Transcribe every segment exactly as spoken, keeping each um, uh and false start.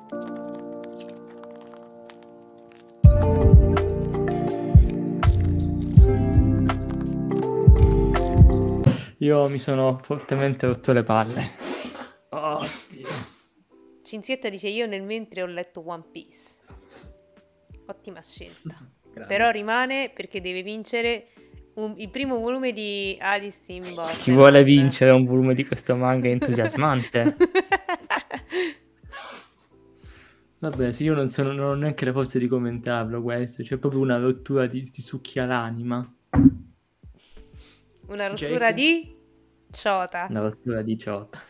Io mi sono fortemente rotto le palle. Oddio. Cinzietta dice io nel mentre ho letto One Piece. Ottima scelta. Grande. Però rimane perché deve vincere un- il primo volume di Alice in Borderland. Chi vuole vincere un volume di questo manga è entusiasmante. Vabbè, se io non sono, non ho neanche le forze di commentarlo questo, c'è proprio una rottura di, di succhia l'anima. Una rottura Jake? di Ciota. Una rottura di ciota.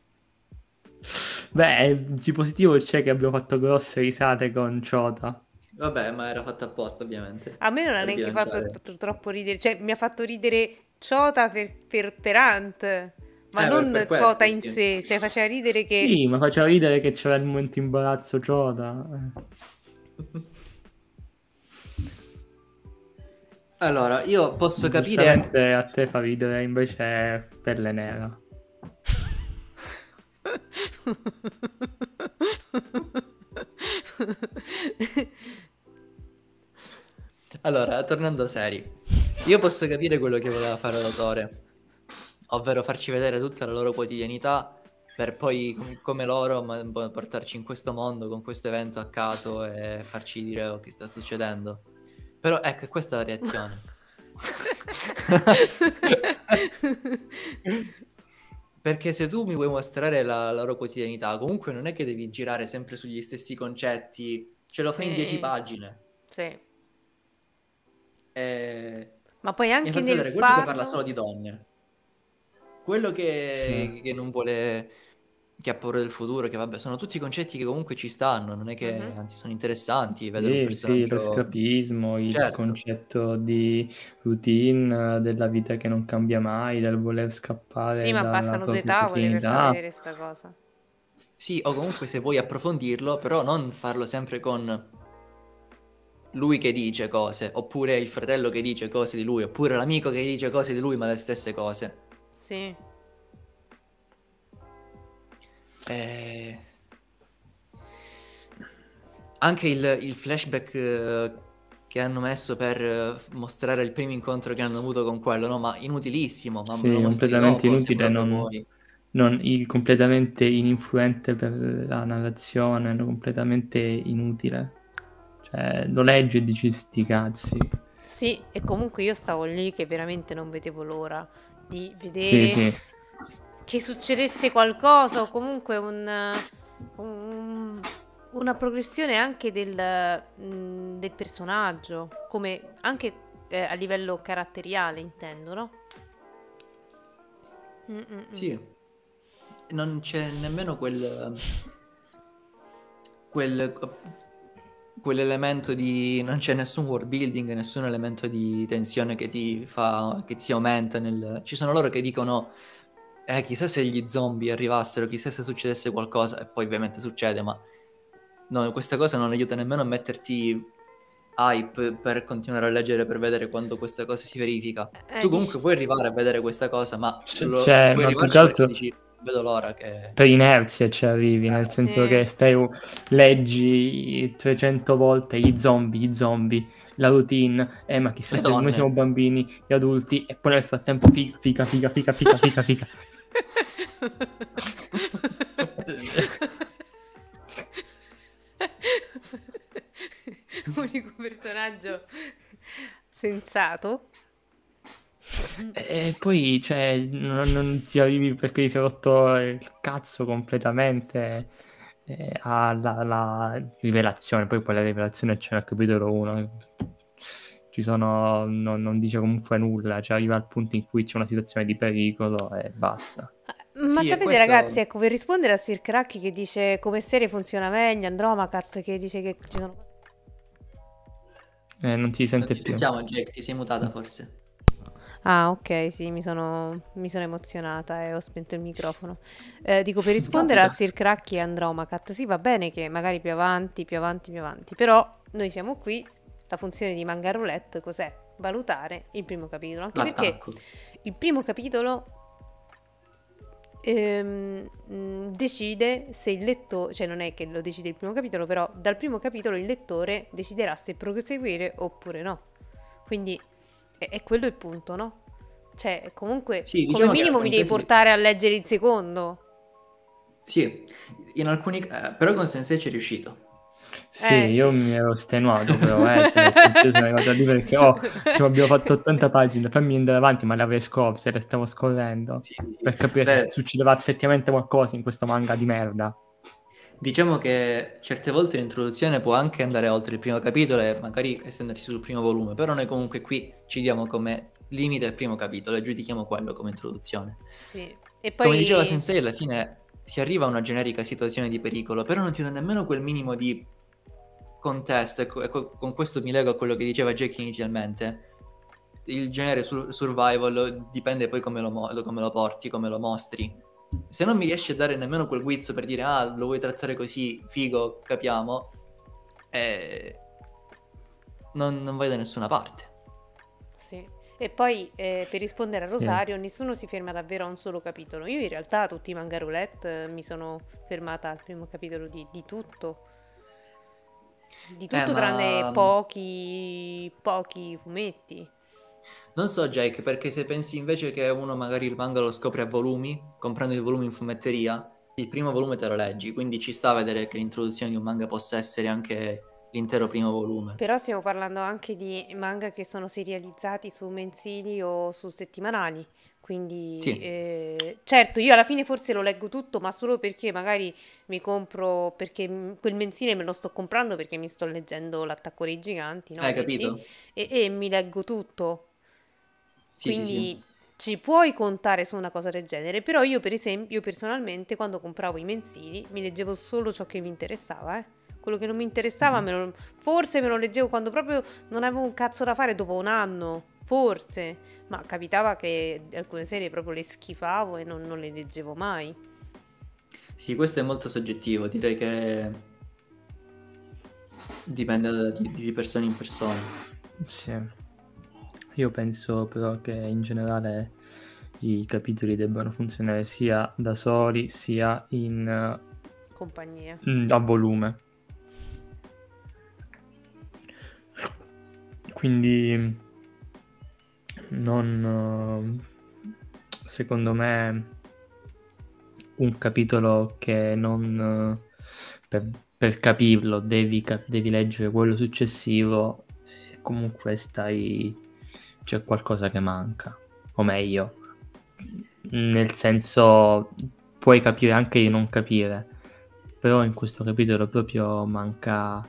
Beh, di positivo c'è che abbiamo fatto grosse risate con Ciota. Vabbè, ma era fatta apposta, ovviamente. A me non ha Per neanche fatto bilanciare. tro- troppo ridere, cioè mi ha fatto ridere Ciota per, per, per Ant, ma Eh, non per- per Ciota questo, in sì. sé, cioè faceva ridere che... Sì, ma faceva ridere che c'era il momento imbarazzo Ciota. Eh. Allora, io posso capire... Giustamente a te fa ridere invece Pelle Nera. Allora, tornando seri, io posso capire quello che voleva fare l'autore, ovvero farci vedere tutta la loro quotidianità per poi, com- come loro, ma- boh, portarci in questo mondo con questo evento a caso e farci dire oh, che sta succedendo. Però ecco, questa è la reazione. Perché se tu mi vuoi mostrare la, la loro quotidianità, comunque non è che devi girare sempre sugli stessi concetti, ce lo fai in Sì. dieci pagine. Sì. E... Ma poi Mi ha anche fatto nel vedere quello che farlo... parla solo di donne, quello che, Sì. che non vuole, che ha paura del futuro, che vabbè, sono tutti concetti che comunque ci stanno, non è che Mhm. anzi sono interessanti vedere un Sì, sì, personaggio. l'escapismo, il Certo. concetto di routine, della vita che non cambia mai, del voler scappare Sì, ma dalla passano due propria tavole per far quotidianità. vedere sta cosa. Sì, o comunque se vuoi approfondirlo, però non farlo sempre con lui che dice cose, oppure il fratello che dice cose di lui, oppure l'amico che dice cose di lui, ma le stesse cose. Sì. Eh, Anche il, il flashback eh, che hanno messo per eh, mostrare il primo incontro che hanno avuto con quello, no? Ma inutilissimo, ma me Sì, lo mostri completamente dopo se inutile, proprio non, vuoi. non- i- completamente ininfluente per la narrazione, no, completamente inutile. Cioè, lo leggi e dici sti cazzi. Sì, e comunque io stavo lì che veramente non vedevo l'ora di Sì, vedere sì. che succedesse qualcosa o comunque un, un- una progressione anche del, mm, del personaggio, come anche eh, a livello caratteriale, intendo, no? Mm, mm, mm. Sì, non c'è nemmeno quel, quel, quell'elemento di... non c'è nessun world building, nessun elemento di tensione che ti fa, che ti aumenta nel... Ci sono loro che dicono, eh, chissà se gli zombie arrivassero, chissà se succedesse qualcosa, e poi ovviamente succede, ma no, questa cosa non aiuta nemmeno a metterti hype per continuare a leggere, per vedere quando questa cosa si verifica. Eh, Tu dici- comunque puoi arrivare a vedere questa cosa, ma C- lo- c'è, puoi ma più che arrivarci perché altro dici, vedo l'ora che... per inerzia ci arrivi, nel Eh, senso sì. che stai, leggi trecento volte gli zombie, gli zombie, la routine, eh ma chissà Le se noi donne. siamo bambini, gli adulti, e poi nel frattempo figa, figa, figa, figa, figa, figa, figa. Unico personaggio sensato. E poi, cioè, non, non ti arrivi perché ti sei rotto il cazzo completamente eh, alla la rivelazione. Poi poi la rivelazione c'è nel capitolo uno. Ci sono, non, non dice comunque nulla, cioè arriva al punto in cui c'è una situazione di pericolo e basta. Ma Sì, e sapete questo... ragazzi, ecco, per rispondere a Sir Cracchi che dice come serie funziona meglio, Andromacat che dice che ci sono... Eh, non ti Non sente ti più. sentiamo, Jake, ti sei mutata forse. Ah, ok, sì, mi sono, mi sono emozionata e ho spento il microfono. Eh, dico, per rispondere a Capita. Sir Cracchi e Andromacat, sì, va bene che magari più avanti, più avanti, più avanti, però noi siamo qui, la funzione di Manga Roulette cos'è? Valutare il primo capitolo, anche perché L'attacco. il primo capitolo ehm, mh, decide se il lettore, cioè non è che lo decide il primo capitolo, però dal primo capitolo il lettore deciderà se proseguire oppure no. Quindi è, è quello il punto, no? Cioè, comunque, Sì, come diciamo che minimo mi alcuni devi casi... portare a leggere il secondo. Sì, in alcuni... eh, però con Sensei ci è riuscito. Sì, Eh, io sì. mi ero stenuato però, eh, cioè, nel senso io sono arrivato lì perché, oh, insomma, abbiamo fatto ottanta pagine, fammi andare avanti, ma le avrei scorse, le stavo scorrendo, Sì, sì. per capire se Beh, succedeva effettivamente qualcosa in questo manga di merda. diciamo che certe volte l'introduzione può anche andare oltre il primo capitolo e magari estendersi sul primo volume, però noi comunque qui ci diamo come limite il primo capitolo e giudichiamo quello come introduzione. Sì. E Come diceva poi Sensei, alla fine si arriva a una generica situazione di pericolo, però non ti dà nemmeno quel minimo di contesto, ecco, ecco, con questo mi lego a quello che diceva Jack inizialmente. Il genere sur- survival dipende poi come lo, mo- come lo porti, come lo mostri. Se non mi riesci a dare nemmeno quel guizzo per dire ah, lo vuoi trattare così, figo, capiamo, eh, non, non vai da nessuna parte. sì. E poi eh, per rispondere a Sì. Rosario, nessuno si ferma davvero a un solo capitolo. Io in realtà tutti i manga roulette eh, mi sono fermata al primo capitolo di, di tutto. Di tutto Eh, tranne ma pochi, pochi fumetti. non so, Jake, perché se pensi invece che uno magari il manga lo scopre a volumi, comprando i volumi in fumetteria, il primo volume te lo leggi, quindi ci sta a vedere che l'introduzione di un manga possa essere anche l'intero primo volume. Però stiamo parlando anche di manga che sono serializzati su mensili o su settimanali. Quindi, Sì, eh, certo, io alla fine forse lo leggo tutto, ma solo perché magari mi compro, perché mm, quel mensile me lo sto comprando perché mi sto leggendo L'attacco dei giganti, no? hai Metti, capito? e, e mi leggo tutto. Sì, sì, sì. Quindi ci puoi contare su una cosa del genere, però io per esempio, personalmente, quando compravo i mensili, mi leggevo solo ciò che mi interessava, eh. Quello che non mi interessava, Mhm. me lo- forse me lo leggevo quando proprio non avevo un cazzo da fare dopo un anno, forse, ma capitava che alcune serie proprio le schifavo e non, non le leggevo mai. Sì, questo è molto soggettivo, direi che dipende da- di, di persona in persona. Sì. Io penso però che in generale i capitoli debbano funzionare sia da soli sia in, Compagnia. mm, a volume. Quindi non, eh, secondo me un capitolo che non eh, per, per capirlo devi, cap- devi leggere quello successivo e comunque stai c'è qualcosa che manca, o meglio, nel senso puoi capire anche di non capire, però in questo capitolo proprio manca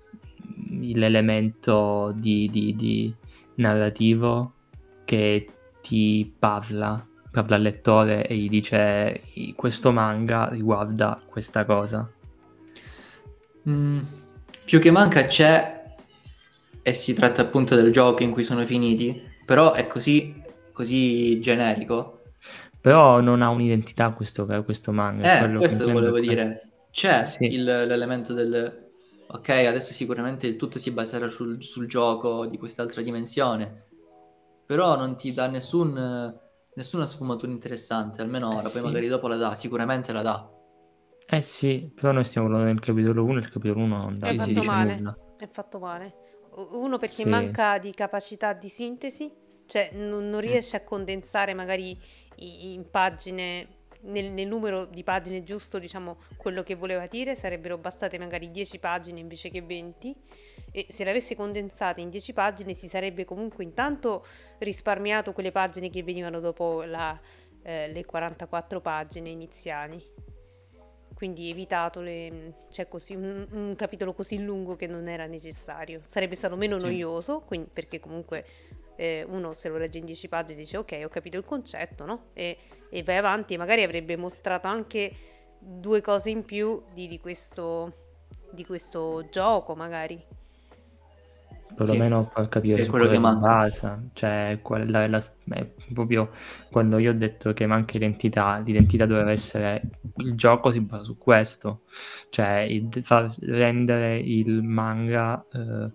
l'elemento di, di, di narrativo che ti parla, parla al lettore e gli dice questo manga riguarda questa cosa. Mm, più che manca c'è, e si tratta appunto del gioco in cui sono finiti, però è così, così generico. Però non ha un'identità questo, questo manga, è Eh, quello che questo intendo. È volevo que- dire. C'è Sì, il- l'elemento del... Ok, adesso sicuramente il tutto si baserà sul, sul gioco di quest'altra dimensione, però non ti dà nessun, nessuna sfumatura interessante, almeno eh ora, poi sì, magari dopo la dà, sicuramente la dà. eh sì, però noi stiamo parlando del capitolo uno e il capitolo uno non, dà- È Sì, non sì, fatto sì. dice male, nulla. è fatto male. U- Uno perché Sì. manca di capacità di sintesi, cioè non, non Mm. riesce a condensare magari i- in pagine, nel, nel numero di pagine giusto, diciamo, quello che voleva dire, sarebbero bastate magari dieci pagine invece che venti, e se le avesse condensate in dieci pagine si sarebbe comunque intanto risparmiato quelle pagine che venivano dopo la, eh, le quarantaquattro pagine iniziali. Quindi evitato le, cioè così, un, un capitolo così lungo che non era necessario. Sarebbe stato meno Sì. noioso, quindi- perché comunque eh, uno se lo legge in dieci pagine dice ok, ho capito il concetto, no? E, e vai avanti e magari avrebbe mostrato anche due cose in più di, di questo, di questo gioco, magari. Perlomeno Sì, far capire che è su quello cosa che si manca. basa, cioè quella è la, è proprio quando io ho detto che manca identità, l'identità doveva essere il gioco si basa su questo, cioè il- far rendere il manga eh,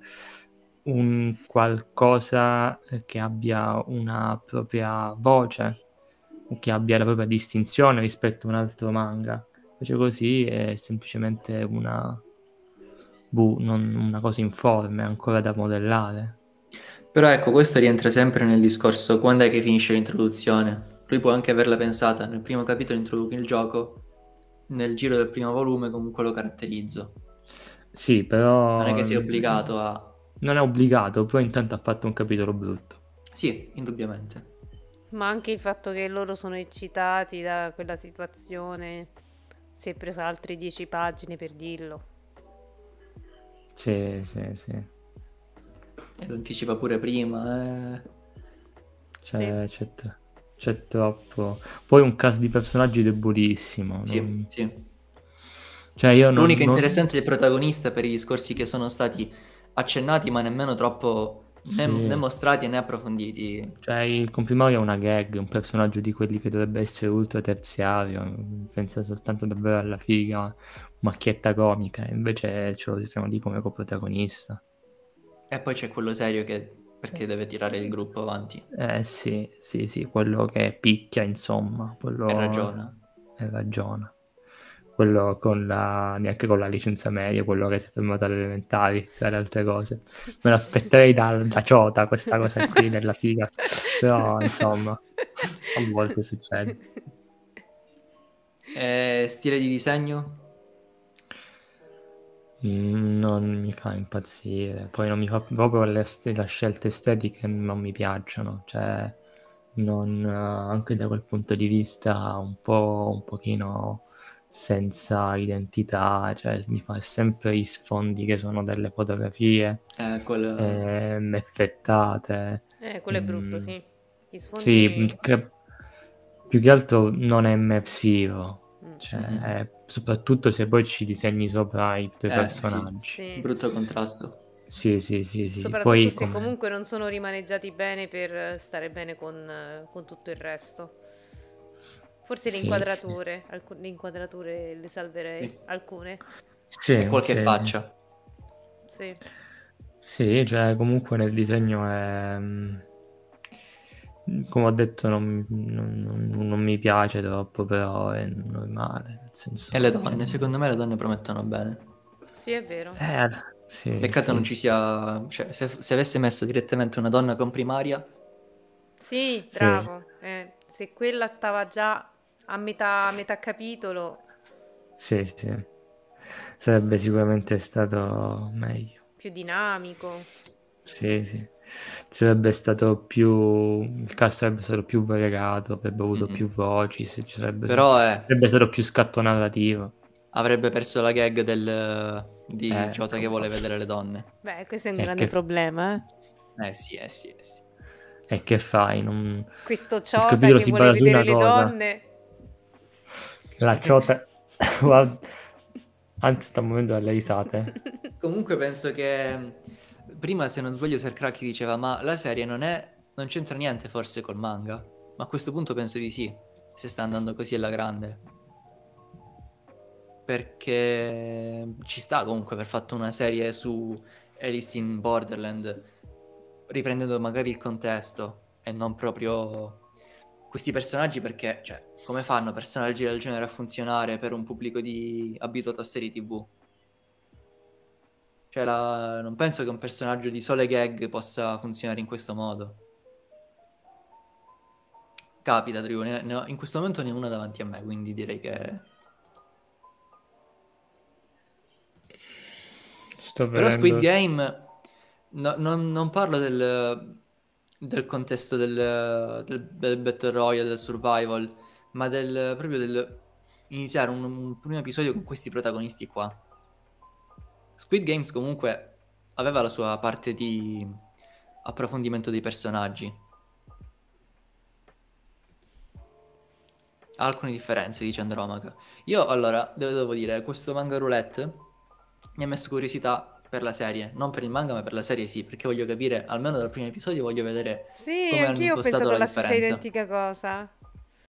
un qualcosa che abbia una propria voce, che abbia la propria distinzione rispetto a un altro manga. Invece così è semplicemente una, buh, non, una cosa informe, ancora da modellare. Però ecco, questo rientra sempre nel discorso quando è che finisce l'introduzione. Lui può anche averla pensata, nel primo capitolo introduco il gioco, nel giro del primo volume comunque lo caratterizzo. Sì, però... Non è che sei obbligato a... Non è obbligato, però intanto ha fatto un capitolo brutto. Sì, indubbiamente. Ma anche il fatto che loro sono eccitati da quella situazione, si è preso altre dieci pagine per dirlo. Sì, sì, sì. E lo anticipa pure prima, eh. C'è, c'è, t- c'è troppo. Poi un cast di personaggi debolissimo. Sì, non- sì. Cioè io non... L'unico non- interessante è il protagonista per i discorsi che sono stati accennati ma nemmeno troppo né, Sì. né mostrati né approfonditi. Cioè il comprimario è una gag, un personaggio di quelli che dovrebbe essere ultra terziario, pensa soltanto davvero alla figa, macchietta comica, invece ce lo ritroviamo lì come coprotagonista. E poi c'è quello serio che perché deve tirare il gruppo avanti. Eh sì, sì, sì, quello che picchia, insomma, quello... E ragiona. E ragiona. Quello con la... neanche con la licenza media, quello che si è fermato alle elementari, tra le altre cose. Me l'aspetterei da, da Ciota questa cosa qui della figa, però insomma, a volte succede. E stile di disegno? Mm, non mi fa impazzire, poi non mi fa proprio le, st- le scelte estetiche non mi piacciono, cioè non, eh, anche da quel punto di vista un po' un pochino senza identità, cioè mi fa sempre gli sfondi che sono delle fotografie Eh, quel... ehm, effettate. Eh, quello è brutto, Mm, sì. Gli sfondi... sì, che- più che altro non è immersivo. Mm. Cioè, Mhm. eh, soprattutto se poi ci disegni sopra i tuoi Eh, personaggi. Sì. Brutto contrasto. Sì, sì, sì, sì. Soprattutto Poi se come... comunque non sono rimaneggiati bene per stare bene con, eh, con tutto il resto. Forse le Sì, inquadrature, alcune le inquadrature le salverei, Sì. alcune. sì, E qualche sì, faccia. Sì. sì, cioè comunque nel disegno è... mm, come ho detto non, non- non- non mi piace troppo, però è normale, nel senso E le che- donne, secondo me le donne promettono bene. Sì, è vero. Eh, sì, Peccato sì, non ci sia... Cioè, se, se avesse messo direttamente una donna con primaria, Sì, sì, bravo. Eh, se quella stava già a metà, a metà capitolo, sì, sì. Sarebbe sicuramente stato meglio. più dinamico. Sì, sì. Sarebbe stato più... il cast sarebbe stato più variegato, avrebbe avuto Mhm. più voci, se ci sarebbe, però eh, sarebbe stato più scatto narrativo. avrebbe perso la gag del, di Eh, Jota che vuole vedere le donne. Beh, questo è un E grande che, problema, eh. Eh sì, eh sì, eh sì. e che fai? Non... Questo Il Ciota capitolo che si vuole basa su vedere una le cosa. donne. La ciota... Guarda, anzi sta muovendo dalle risate. Comunque penso che prima, se non sbaglio, Serkraki diceva ma la serie non è non c'entra niente forse col manga, ma a questo punto penso di sì, se sta andando così alla grande. Perché ci sta comunque aver fatto una serie su Alice in Borderland, riprendendo magari il contesto e non proprio questi personaggi, perché, cioè, come fanno personaggi del genere a funzionare per un pubblico di abituato a serie tivù? Cioè, la... non penso che un personaggio di sole gag possa funzionare in questo modo. Capita, Drew, ne- ne ho- in questo momento ne ho una davanti a me, quindi direi che... Sto Però Squid vedendo... Game, no- non, non parlo del, del contesto del, del, del Battle Royale, del survival, ma del, proprio del iniziare un, un primo episodio con questi protagonisti qua. Squid Games comunque aveva la sua parte di approfondimento dei personaggi. Ha alcune differenze, dice Andromaca. Io, allora, devo, devo dire, questo manga roulette mi ha messo curiosità per la serie. Non per il manga, ma per la serie sì, perché voglio capire, almeno dal primo episodio, voglio vedere Sì, come hanno anch'io ho impostato pensato la la stessa differenza. identica cosa.